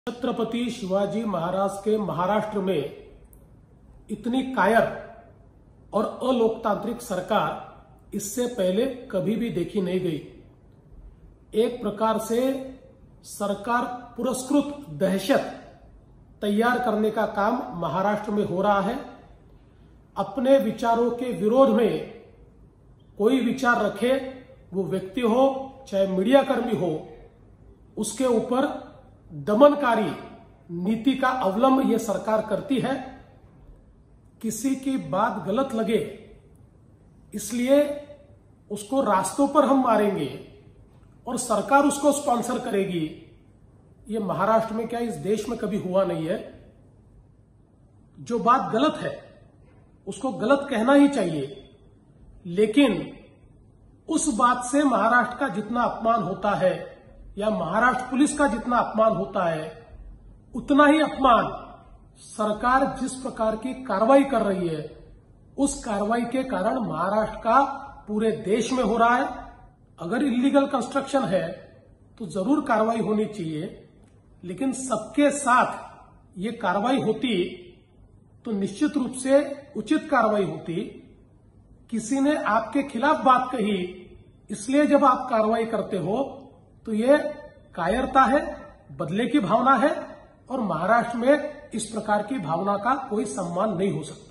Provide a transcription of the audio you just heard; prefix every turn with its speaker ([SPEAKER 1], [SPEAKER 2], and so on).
[SPEAKER 1] छत्रपति शिवाजी महाराज के महाराष्ट्र में इतनी कायर और अलोकतांत्रिक सरकार इससे पहले कभी भी देखी नहीं गई। एक प्रकार से सरकार पुरस्कृत दहशत तैयार करने का काम महाराष्ट्र में हो रहा है। अपने विचारों के विरोध में कोई विचार रखे, वो व्यक्ति हो चाहे मीडिया कर्मी हो, उसके ऊपर दमनकारी नीति का अवलंब ये सरकार करती है। किसी की बात गलत लगे इसलिए उसको रास्तों पर हम मारेंगे और सरकार उसको स्पॉन्सर करेगी। ये महाराष्ट्र में क्या इस देश में कभी हुआ नहीं है। जो बात गलत है उसको गलत कहना ही चाहिए, लेकिन उस बात से महाराष्ट्र का जितना अपमान होता है या महाराष्ट्र पुलिस का जितना अपमान होता है, उतना ही अपमान सरकार जिस प्रकार की कार्रवाई कर रही है उस कार्रवाई के कारण महाराष्ट्र का पूरे देश में हो रहा है। अगर इलीगल कंस्ट्रक्शन है तो जरूर कार्रवाई होनी चाहिए, लेकिन सबके साथ ये कार्रवाई होती तो निश्चित रूप से उचित कार्रवाई होती। किसी ने आपके खिलाफ बात कही, इसलिए जब आप कार्रवाई करते हो तो ये कायरता है, बदले की भावना है, और महाराष्ट्र में इस प्रकार की भावना का कोई सम्मान नहीं हो सकता।